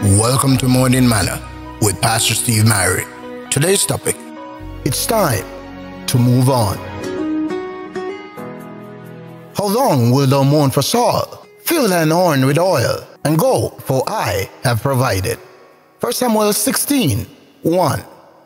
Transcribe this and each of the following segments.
Welcome to Morning Manna with Pastor Steve Myrie. Today's topic: it's time to move on. How long wilt thou mourn for Saul? Fill thine horn with oil, and go, for I have provided. 1 Samuel 16:1.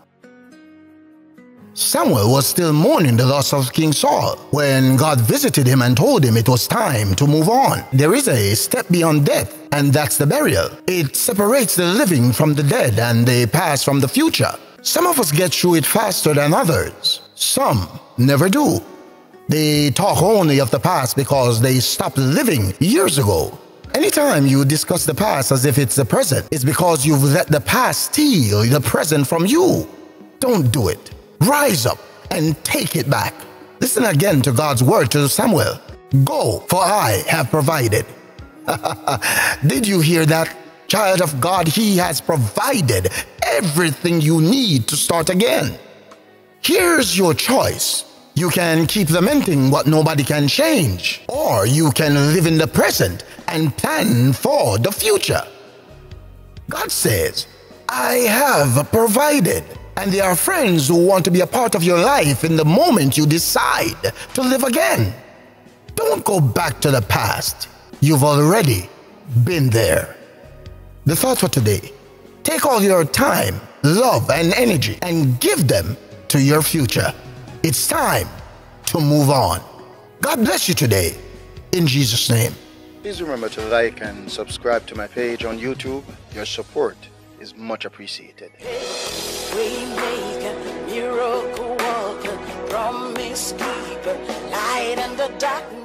Samuel was still mourning the loss of King Saul when God visited him and told him it was time to move on. There is a step beyond death, and that's the burial. It separates the living from the dead and the past from the future. Some of us get through it faster than others. Some never do. They talk only of the past because they stopped living years ago. Anytime you discuss the past as if it's the present, it's because you've let the past steal the present from you. Don't do it. Rise up and take it back. Listen again to God's word to Samuel. Go, for I have provided. Did you hear that? Child of God, He has provided everything you need to start again. Here's your choice. You can keep lamenting what nobody can change, or you can live in the present and plan for the future. God says, I have provided. And there are friends who want to be a part of your life in the moment you decide to live again. Don't go back to the past. You've already been there. The thought for today: take all your time, love, and energy and give them to your future. It's time to move on. God bless you today, in Jesus' name. Please remember to like and subscribe to my page on YouTube. Your support is much appreciated. Waymaker, miracle worker, promise keeper, light in the darkness.